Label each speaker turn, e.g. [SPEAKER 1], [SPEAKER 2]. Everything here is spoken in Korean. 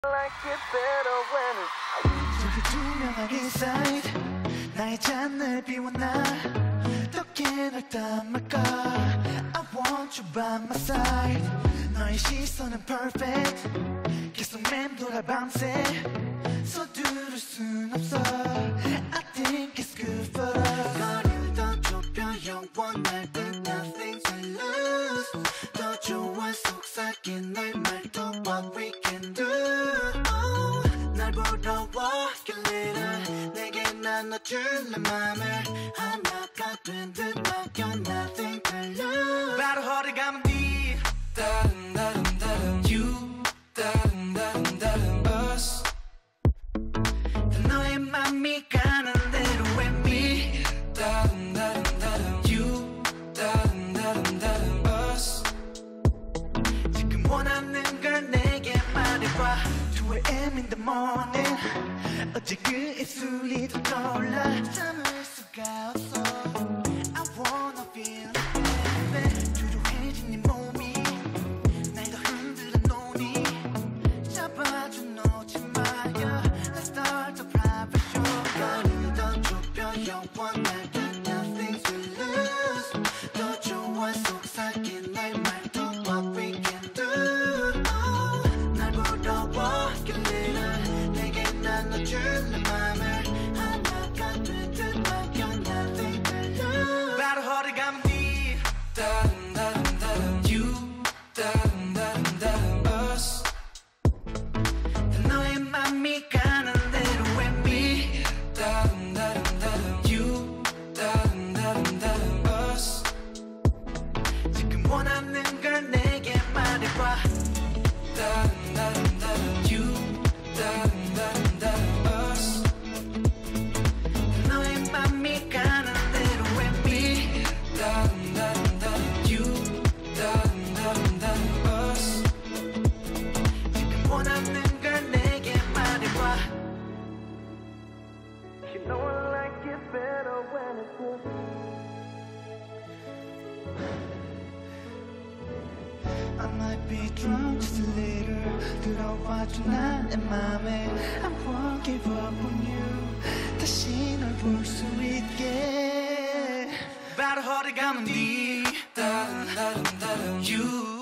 [SPEAKER 1] 저기 투명한 inside 나의 잔을 비워놔 어떻게 널 담을까 I want you by my side 너의 시선은 perfect 계속 맴돌아 밤새 서두를 순 없어 I think it's good for us 거리를 더 좁혀 영원할 듯 nothing to lose 더 좋아 속삭인 내 말도 what we can do 날 부러워길래 내게 나눠줄 내 맘을 하나가 된 듯 맡겨 nothing to lose 바로 허리 감은 뒤 다른 you 다른 us 너의 맘이 가는 대로 and me 다른 you 다른 us 지금 원하는 걸 내게 말해봐 2am in the morning 어제 그 입술이 더 떠올라 참을 수가 없어 I wanna feel it baby 주저해진 네 몸이 날 더 흔들어 놓으니 잡아줘 놓지 마요 Let's start the private show 거리를 더 좁혀 영원할 듯 nothing to lose 더 좋아 속삭인 내 말도 what we can do 날 부러워길래 내게 나눠줄 내 맘을 하나가 된 듯 맡겨 nothing to lose 바로 허리 감은 뒤 다른 you 다른 us 너의 맘이 가는 대로 and me 다른 you 다른 us 지금 원하는 걸 내게 말해봐 다른 you 다른 us 너의 맘이 가는 대로 and me 다른 you 다른 us 지금 원하는 걸 내게 말해봐 You know I like it better when it's good I might be drunk just a little 들어와줘 난 내 맘에 I won't give up on you 다시 널 볼 수 있게 바로 허리 감은 뒤 다른 you